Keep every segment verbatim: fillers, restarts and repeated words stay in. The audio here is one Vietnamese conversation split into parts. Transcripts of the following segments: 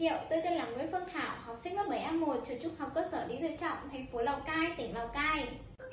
thiệu, tôi tên là Nguyễn Phương Thảo, học sinh lớp bảy A một, trường trung học cơ sở Lý Tự Trọng, thành phố Lào Cai, tỉnh Lào Cai.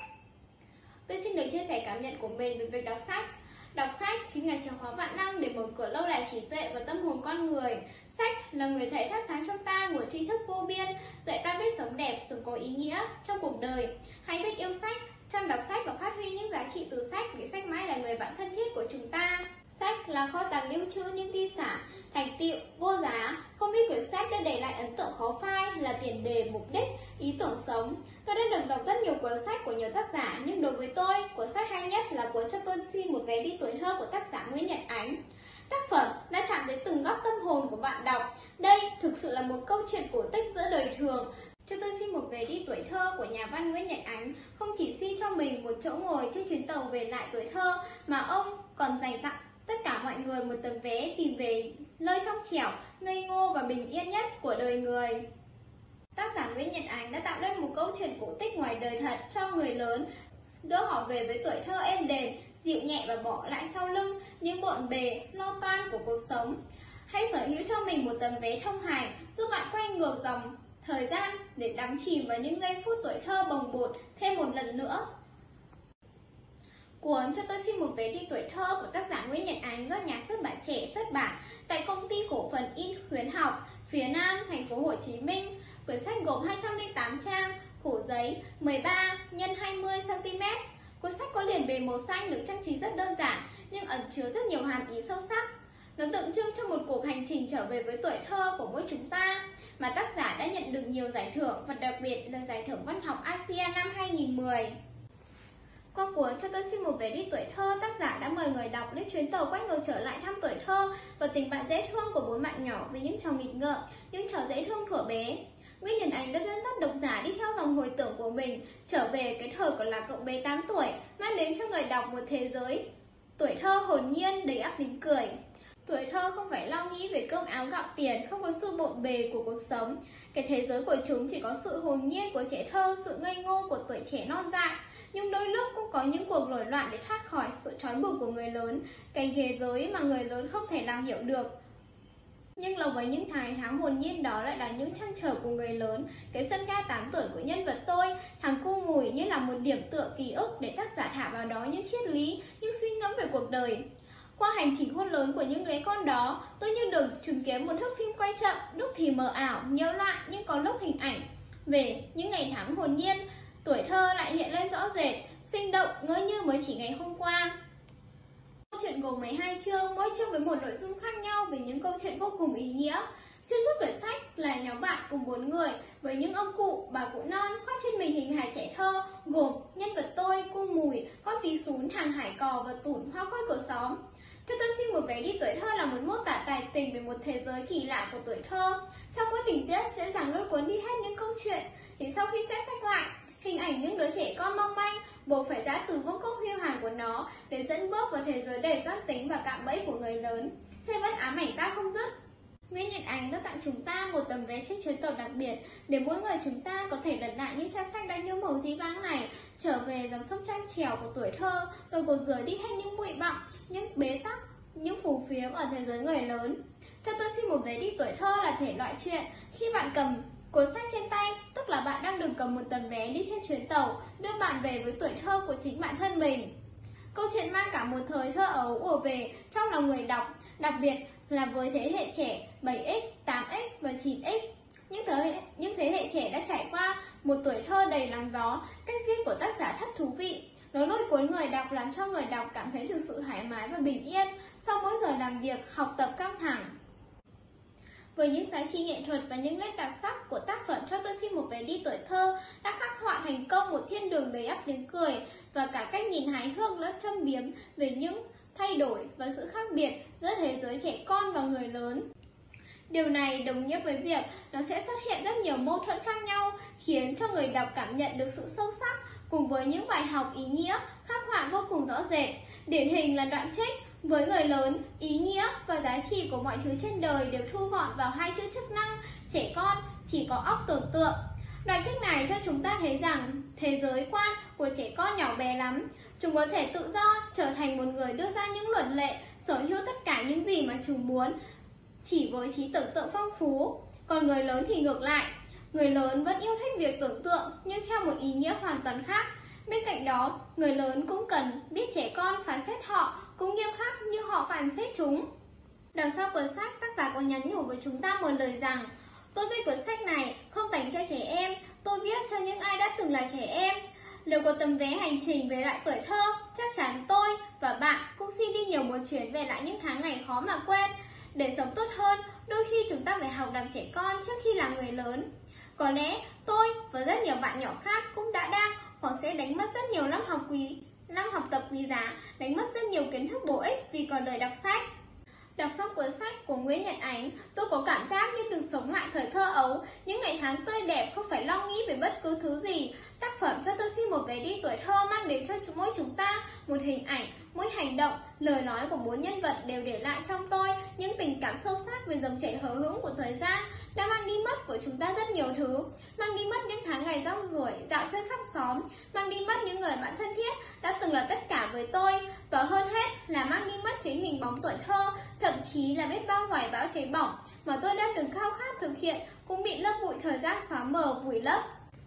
Tôi xin được chia sẻ cảm nhận của mình về việc đọc sách. Đọc sách chính là chìa khóa vạn năng để mở cửa lâu đài trí tuệ và tâm hồn con người. Sách là người thầy thắp sáng trong ta nguồn tri thức vô biên, dạy ta biết sống đẹp, sống có ý nghĩa trong cuộc đời. Hãy biết yêu sách, chăm đọc sách và phát huy những giá trị từ sách, vì sách mãi là người bạn thân thiết của chúng ta. Sách là kho tàng lưu trữ những di sản, thành tựu vô giá. Không ít quyển sách đã để lại ấn tượng khó phai, là tiền đề, mục đích, ý tưởng sống. Tôi đã được đọc rất nhiều cuốn sách của nhiều tác giả, nhưng đối với tôi, cuốn sách hay nhất là cuốn Cho tôi xin một vé đi tuổi thơ của tác giả Nguyễn Nhật Ánh. Tác phẩm đã chạm tới từng góc tâm hồn của bạn đọc. Đây thực sự là một câu chuyện cổ tích giữa đời thường. Cho tôi xin một vé đi tuổi thơ của nhà văn Nguyễn Nhật Ánh không chỉ xin cho mình một chỗ ngồi trên chuyến tàu về lại tuổi thơ, mà ông còn dành tặng tất cả mọi người một tấm vé tìm về nơi trong trẻo, ngây ngô và bình yên nhất của đời người. Tác giả Nguyễn Nhật Ánh đã tạo nên một câu chuyện cổ tích ngoài đời thật cho người lớn, đưa họ về với tuổi thơ êm đềm, dịu nhẹ và bỏ lại sau lưng những bộn bề, lo toan của cuộc sống. Hãy sở hữu cho mình một tấm vé thông hành, giúp bạn quay ngược dòng thời gian để đắm chìm vào những giây phút tuổi thơ bồng bột thêm một lần nữa. Cuốn Cho tôi xin một vé đi tuổi thơ của tác giả Nguyễn Nhật Ánh do nhà xuất bản Trẻ xuất bản tại công ty cổ phần in khuyến học phía Nam, thành phố Hồ Chí Minh. Quyển sách gồm hai trăm lẻ tám trang, khổ giấy mười ba nhân hai mươi xăng ti mét. Cuốn sách có liền bề màu xanh được trang trí rất đơn giản nhưng ẩn chứa rất nhiều hàm ý sâu sắc. Nó tượng trưng cho một cuộc hành trình trở về với tuổi thơ của mỗi chúng ta, mà tác giả đã nhận được nhiều giải thưởng và đặc biệt là giải thưởng văn học a sê an năm hai nghìn không trăm mười. Qua cuốn Cho tôi xin một vé đi tuổi thơ, tác giả đã mời người đọc lên chuyến tàu quay ngược trở lại thăm tuổi thơ và tình bạn dễ thương của bốn bạn nhỏ với những trò nghịch ngợm, những trò dễ thương thuở bé. Nguyễn Nhật Ánh đã dẫn dắt độc giả đi theo dòng hồi tưởng của mình, trở về cái thời còn là cậu bé tám tuổi, mang đến cho người đọc một thế giới tuổi thơ hồn nhiên đầy ắp tiếng cười. Tuổi thơ không phải lo nghĩ về cơm áo gạo tiền, không có sự bộn bề của cuộc sống. Cái thế giới của chúng chỉ có sự hồn nhiên của trẻ thơ, sự ngây ngô của tuổi trẻ non dại. Nhưng đôi lúc cũng có những cuộc nổi loạn để thoát khỏi sự trói buộc của người lớn, cái ghê giới mà người lớn không thể nào hiểu được. Nhưng là với những tháng tháng hồn nhiên đó lại là những trăn trở của người lớn. Cái sân ga tám tuổi của nhân vật tôi, thằng cu mùi, như là một điểm tựa ký ức để tác giả thả vào đó những triết lý, những suy ngẫm về cuộc đời. Qua hành trình khôn lớn của những đứa con đó, tôi như được chứng kiến một thước phim quay chậm, lúc thì mờ ảo, nhiễu loạn nhưng có lúc hình ảnh về những ngày tháng hồn nhiên. Tuổi thơ lại hiện lên rõ rệt, sinh động, ngỡ như mới chỉ ngày hôm qua. Câu chuyện gồm mười hai chương, mỗi chương với một nội dung khác nhau về những câu chuyện vô cùng ý nghĩa. Xuyên suốt quyển sách là nhóm bạn cùng bốn người với những ông cụ, bà cụ non khoác trên mình hình hài trẻ thơ, gồm nhân vật tôi, cô mùi, con tí sún, thằng hải cò và tủn hoa khôi của xóm. Cho tôi xin một vé đi tuổi thơ là một mô tả tài tình về một thế giới kỳ lạ của tuổi thơ. Trong mỗi tình tiết dễ dàng lôi cuốn đi hết những câu chuyện, thì sau khi xếp sách lại, hình ảnh những đứa trẻ con mong manh buộc phải giã từ vương quốc huy hoàng của nó để dẫn bước vào thế giới đầy toan tính và cạm bẫy của người lớn, sẽ vẫn ám ảnh ta không dứt. Nguyễn Nhật Ánh đã tặng chúng ta một tấm vé trên chuyến tàu đặc biệt để mỗi người chúng ta có thể lật lại những trang sách đã nhiễm màu dĩ vãng này, trở về dòng sông trăng trèo của tuổi thơ, rồi gột rửa đi hết những bụi bặm, những bế tắc, những phù phiếm ở thế giới người lớn. Cho tôi xin một vé đi tuổi thơ là thể loại chuyện khi bạn cầm cuốn sách trên tay, tức là bạn đang được cầm một tấm vé đi trên chuyến tàu đưa bạn về với tuổi thơ của chính bản thân mình. Câu chuyện mang cả một thời thơ ấu ùa về trong lòng người đọc, đặc biệt là với thế hệ trẻ bảy x, tám x và chín x. Những thế, hệ, những thế hệ trẻ đã trải qua một tuổi thơ đầy nắng gió, cách viết của tác giả rất thú vị. Nó lôi cuốn người đọc, làm cho người đọc cảm thấy thực sự thoải mái và bình yên sau mỗi giờ làm việc, học tập căng thẳng. Với những giá trị nghệ thuật và những nét đặc sắc của tác phẩm Cho tôi xin một vé đi tuổi thơ đã khắc họa thành công một thiên đường đầy ắp tiếng cười và cả cách nhìn hài hước lẫn châm biếm về những thay đổi và sự khác biệt giữa thế giới trẻ con và người lớn. Điều này đồng nghĩa với việc nó sẽ xuất hiện rất nhiều mâu thuẫn khác nhau, khiến cho người đọc cảm nhận được sự sâu sắc cùng với những bài học ý nghĩa khắc họa vô cùng rõ rệt. Điển hình là đoạn trích: với người lớn, ý nghĩa và giá trị của mọi thứ trên đời đều thu gọn vào hai chữ chức năng, trẻ con chỉ có óc tưởng tượng. Đoạn trích này cho chúng ta thấy rằng thế giới quan của trẻ con nhỏ bé lắm. Chúng có thể tự do trở thành một người đưa ra những luật lệ, sở hữu tất cả những gì mà chúng muốn, chỉ với trí tưởng tượng phong phú. Còn người lớn thì ngược lại. Người lớn vẫn yêu thích việc tưởng tượng nhưng theo một ý nghĩa hoàn toàn khác. Bên cạnh đó, người lớn cũng cần biết trẻ con phán xét họ cũng nghiêm khắc như họ phán xét chúng. Đằng sau cuốn sách, tác giả có nhắn nhủ với chúng ta một lời rằng: tôi viết cuốn sách này không dành cho trẻ em, tôi viết cho những ai đã từng là trẻ em. Nếu có tấm vé hành trình về lại tuổi thơ, chắc chắn tôi và bạn cũng xin đi nhiều một chuyến về lại những tháng ngày khó mà quên. Để sống tốt hơn, đôi khi chúng ta phải học làm trẻ con trước khi là người lớn. Có lẽ tôi và rất nhiều bạn nhỏ khác cũng đã đang hoặc sẽ đánh mất rất nhiều năm học quý, năm học tập quý giá, đánh mất rất nhiều kiến thức bổ ích vì còn lười đọc sách. Đọc xong cuốn sách của Nguyễn Nhật Ánh, tôi có cảm giác như được sống lại thời thơ ấu, những ngày tháng tươi đẹp không phải lo nghĩ về bất cứ thứ gì. Tác phẩm cho tôi xin một vé đi tuổi thơ mang đến cho mỗi chúng ta một hình ảnh, mỗi hành động, lời nói của bốn nhân vật đều để lại trong tôi những tình cảm sâu sắc về dòng chảy hờ hững của thời gian đã mang đi mất của chúng ta rất nhiều thứ, mang đi mất những tháng ngày rong ruổi dạo chơi khắp xóm, mang đi mất những người bạn thân thiết đã từng là tất cả với tôi, và hơn hết là mang đi mất chính hình bóng tuổi thơ, thậm chí là biết bao hoài bão cháy bỏng mà tôi đã từng khao khát thực hiện cũng bị lớp bụi thời gian xóa mờ vùi lấp.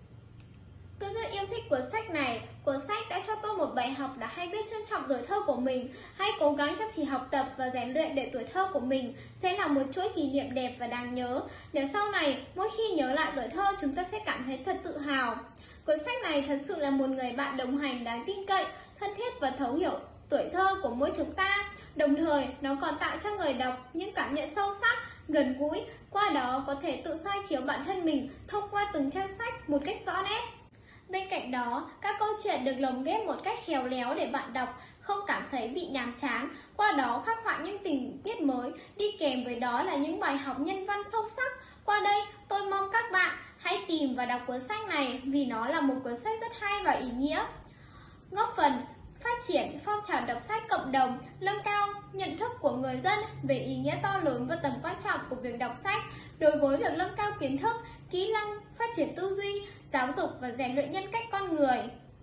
Tôi rất yêu thích cuốn sách này. Cuốn sách đã cho tôi một bài học là hãy biết trân trọng tuổi thơ của mình, hãy cố gắng chăm chỉ học tập và rèn luyện để tuổi thơ của mình sẽ là một chuỗi kỷ niệm đẹp và đáng nhớ. Nếu sau này mỗi khi nhớ lại tuổi thơ, chúng ta sẽ cảm thấy thật tự hào. Cuốn sách này thật sự là một người bạn đồng hành đáng tin cậy, thân thiết và thấu hiểu tuổi thơ của mỗi chúng ta. Đồng thời, nó còn tạo cho người đọc những cảm nhận sâu sắc, gần gũi, qua đó có thể tự soi chiếu bản thân mình thông qua từng trang sách một cách rõ nét. Bên cạnh đó, các câu chuyện được lồng ghép một cách khéo léo để bạn đọc không cảm thấy bị nhàm chán, qua đó khắc họa những tình tiết mới, đi kèm với đó là những bài học nhân văn sâu sắc. Qua đây, tôi mong các bạn hãy tìm và đọc cuốn sách này vì nó là một cuốn sách rất hay và ý nghĩa. Góp phần phát triển phong trào đọc sách cộng đồng, nâng cao nhận thức của người dân về ý nghĩa to lớn và tầm quan trọng của việc đọc sách đối với việc nâng cao kiến thức, kỹ năng, phát triển tư duy, giáo dục và rèn luyện nhân cách con người.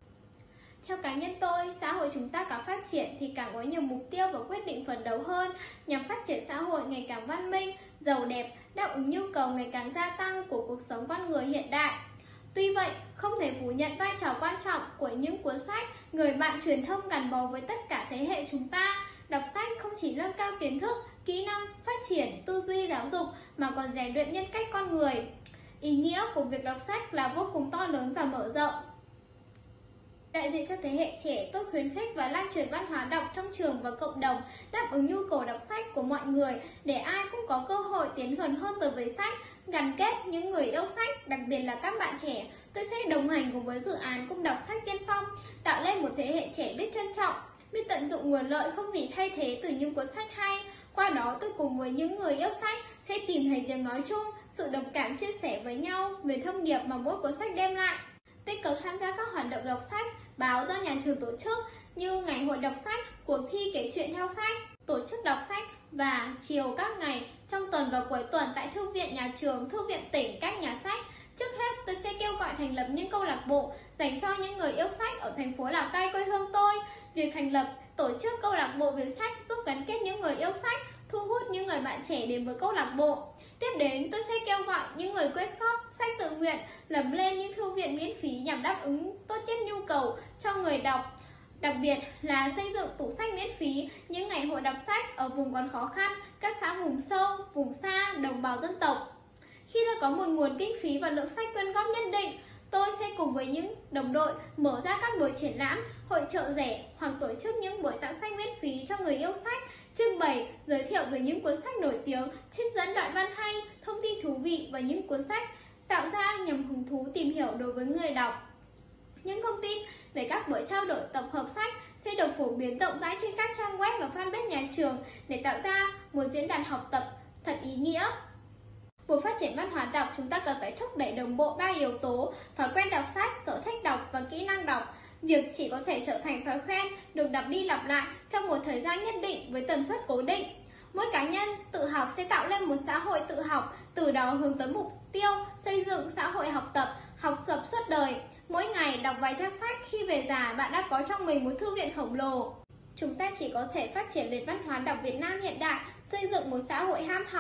Theo cá nhân tôi, xã hội chúng ta càng phát triển thì càng có nhiều mục tiêu và quyết định phấn đấu hơn nhằm phát triển xã hội ngày càng văn minh, giàu đẹp, đáp ứng nhu cầu ngày càng gia tăng của cuộc sống con người hiện đại. Tuy vậy, không thể phủ nhận vai trò quan trọng của những cuốn sách, người bạn truyền thông gắn bó với tất cả thế hệ chúng ta. Đọc sách không chỉ nâng cao kiến thức, kỹ năng, phát triển tư duy giáo dục mà còn rèn luyện nhân cách con người. Ý nghĩa của việc đọc sách là vô cùng to lớn và mở rộng. Đại diện cho thế hệ trẻ, tôi khuyến khích và lan truyền văn hóa đọc trong trường và cộng đồng, đáp ứng nhu cầu đọc sách của mọi người để ai cũng có cơ hội tiến gần hơn tới với sách, gắn kết những người yêu sách, đặc biệt là các bạn trẻ. Tôi sẽ đồng hành cùng với dự án Cung đọc sách tiên phong, tạo nên một thế hệ trẻ biết trân trọng, biết tận dụng nguồn lợi không gì thay thế từ những cuốn sách hay. Qua đó, tôi cùng với những người yêu sách sẽ tìm thấy tiếng nói chung, sự đồng cảm chia sẻ với nhau về thông điệp mà mỗi cuốn sách đem lại. Tích cực tham gia các hoạt động đọc sách, báo do nhà trường tổ chức như ngày hội đọc sách, cuộc thi kể chuyện theo sách, tổ chức đọc sách và chiều các ngày trong tuần và cuối tuần tại thư viện nhà trường, thư viện tỉnh, các nhà sách. Trước hết, tôi sẽ kêu gọi thành lập những câu lạc bộ dành cho những người yêu sách ở thành phố Lào Cai quê hương tôi. Việc thành lập, tổ chức câu lạc bộ về sách giúp gắn kết những người yêu sách, thu hút những người bạn trẻ đến với câu lạc bộ. Tiếp đến, tôi sẽ kêu gọi những người quyên góp sách tự nguyện lập lên những thư viện miễn phí nhằm đáp ứng tốt nhất nhu cầu cho người đọc. Đặc biệt là xây dựng tủ sách miễn phí, những ngày hội đọc sách ở vùng còn khó khăn, các xã vùng sâu, vùng xa, đồng bào dân tộc. Khi đã có một nguồn kinh phí và lượng sách quyên góp nhất định, tôi sẽ cùng với những đồng đội mở ra các buổi triển lãm, hội chợ rẻ hoặc tổ chức những buổi tặng sách miễn phí cho người yêu sách, trưng bày, giới thiệu về những cuốn sách nổi tiếng, trích dẫn đoạn văn hay, thông tin thú vị và những cuốn sách tạo ra nhằm hứng thú tìm hiểu đối với người đọc. Những thông tin về các buổi trao đổi tập hợp sách sẽ được phổ biến rộng rãi trên các trang web và fanpage nhà trường để tạo ra một diễn đàn học tập thật ý nghĩa. Muốn phát triển văn hóa đọc, chúng ta cần phải thúc đẩy đồng bộ ba yếu tố: thói quen đọc sách, sở thích đọc và kỹ năng đọc. Việc chỉ có thể trở thành thói quen được đọc đi lặp lại trong một thời gian nhất định với tần suất cố định. Mỗi cá nhân tự học sẽ tạo lên một xã hội tự học, từ đó hướng tới mục tiêu xây dựng xã hội học tập, học tập suốt đời. Mỗi ngày đọc vài trang sách, khi về già bạn đã có trong mình một thư viện khổng lồ. Chúng ta chỉ có thể phát triển nền văn hóa đọc Việt Nam hiện đại, xây dựng một xã hội ham học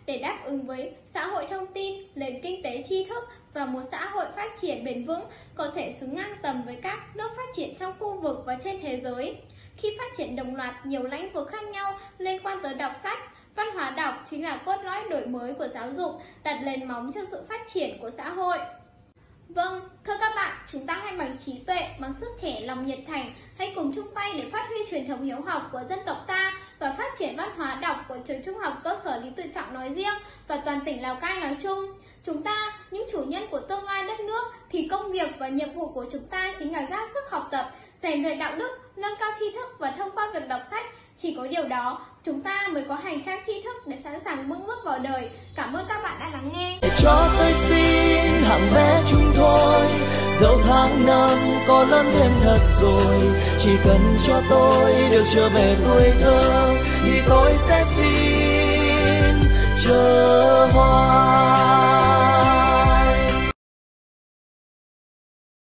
để đáp ứng với xã hội thông tin, nền kinh tế tri thức và một xã hội phát triển bền vững có thể xứng ngang tầm với các nước phát triển trong khu vực và trên thế giới. Khi phát triển đồng loạt nhiều lĩnh vực khác nhau liên quan tới đọc sách, văn hóa đọc chính là cốt lõi đổi mới của giáo dục, đặt nền móng cho sự phát triển của xã hội. Vâng, thưa các bạn, chúng ta hãy bằng trí tuệ, bằng sức trẻ, lòng nhiệt thành, hãy cùng chung tay để phát huy truyền thống hiếu học của dân tộc ta và phát triển văn hóa đọc của trường Trung học cơ sở Lý Tự Trọng nói riêng và toàn tỉnh Lào Cai nói chung. Chúng ta, những chủ nhân của tương lai đất nước, thì công việc và nhiệm vụ của chúng ta chính là ra sức học tập, rèn luyện đạo đức, nâng cao tri thức và thông qua việc đọc sách. Chỉ có điều đó, chúng ta mới có hành trang tri thức để sẵn sàng vững bước vào đời. Cảm ơn các bạn đã lắng nghe. Để cho tôi xin hạng bé chúng thôi, dẫu tháng năm có lớn thêm thật rồi, chỉ cần cho tôi được trở về tuổi thơ thì tôi sẽ xin chờ